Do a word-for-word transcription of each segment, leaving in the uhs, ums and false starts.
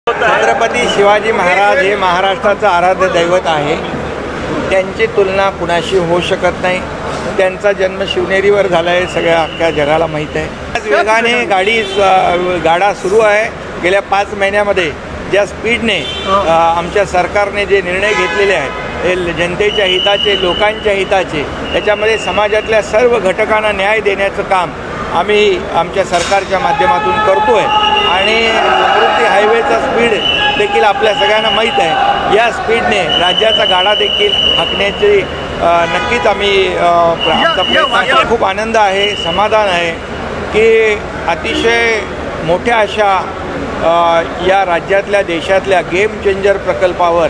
छत्रपती शिवाजी महाराज हे महाराष्ट्राचं आराध्य दैवत आहे। त्यांची तुलना कुणाशी होऊ शकत नाही। त्यांचा जन्म शिवनेरीवर झाला आहे, सगळ्या अख्ख्या जगाला माहीत आहे। आज वेगाने गाडी गाडा सुरू आहे। गेल्या पाच महिन्यामध्ये ज्या स्पीडने आमच्या सरकारने जे निर्णय घेतलेले आहेत हे जनतेच्या हिताचे, लोकांच्या हिताचे, त्याच्यामध्ये समाजातल्या सर्व घटकांना न्याय देण्याचं काम आम्ही आमच्या सरकारच्या माध्यमातून करतो आहे। आणि समृद्धी हायवेचा स्पीड देखील आपल्या सगळ्यांना माहीत आहे। या स्पीडने राज्याचा गाडा देखील हाकण्याची नक्कीच आम्ही आमचा प्रयत्न। खूप आनंद आहे, समाधान आहे की अतिशय मोठ्या अशा या राज्यातल्या देशातल्या गेम चेंजर प्रकल्पावर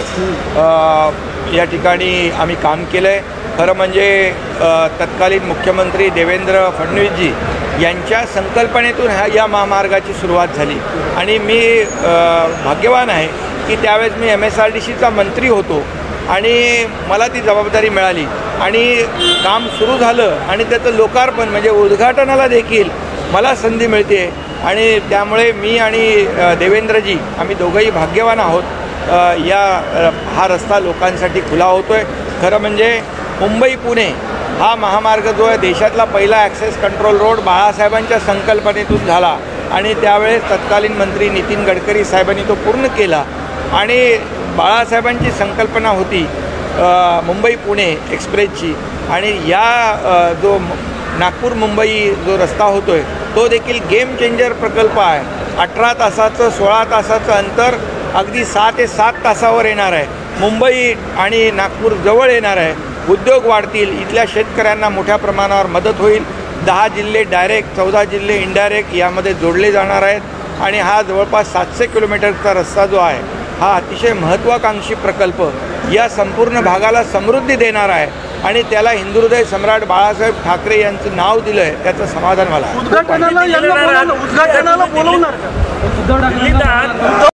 या ठिकाणी आम्ही काम केलं आहे। खरं म्हणजे तत्कालीन मुख्यमंत्री देवेंद्र फडणवीसजी यांच्या संकल्पनेतून ह्या या महामार्गाची सुरुवात झाली आणि मी भाग्यवान आहे की त्यावेळेस मी एम एस आर डी सीचा मंत्री होतो आणि मला ती जबाबदारी मिळाली आणि काम सुरू झालं आणि त्याचं लोकार्पण म्हणजे उद्घाटनाला देखील मला संधी मिळते आणि त्यामुळे मी आणि देवेंद्रजी आम्ही दोघंही भाग्यवान आहोत। या हा रस्ता लोकांसाठी खुला होतो आहे। खरं म्हणजे मुंबई पुणे हा महामार्ग जो आहे देशातला पहिला ॲक्सेस कंट्रोल रोड बाळासाहेबांच्या संकल्पनेतून झाला आणि त्यावेळेस तत्कालीन मंत्री नितीन गडकरी साहेबांनी तो पूर्ण केला आणि बाळासाहेबांची संकल्पना होती मुंबई पुणे एक्सप्रेसची आणि या जो नागपूर मुंबई जो रस्ता होतो आहे तो देखील गेम चेंजर प्रकल्प आहे। अठरा तासाचं सोळा तासाचं अंतर अगदी सहा ते सात तासावर येणार आहे। मुंबई आणि नागपूर जवळ येणार आहे। उद्योग वाढतील, इथल्या शेतकऱ्यांना मोठ्या प्रमाणावर मदत होईल। दहा जिल्हे डायरेक्ट, चौदा जिल्हे इनडायरेक्ट यामध्ये जोडले जाणार आहेत आणि हा जवळपास सातशे किलोमीटरचा रस्ता जो आहे हा अतिशय महत्त्वाकांक्षी प्रकल्प या संपूर्ण भागाला समृद्धी देणार आहे आणि त्याला हिंदुहृदय सम्राट बाळासाहेब ठाकरे यांचं नाव दिलं आहे, त्याचं समाधान मला। उद्घाटनाला उद्घाटनाला बोलवणार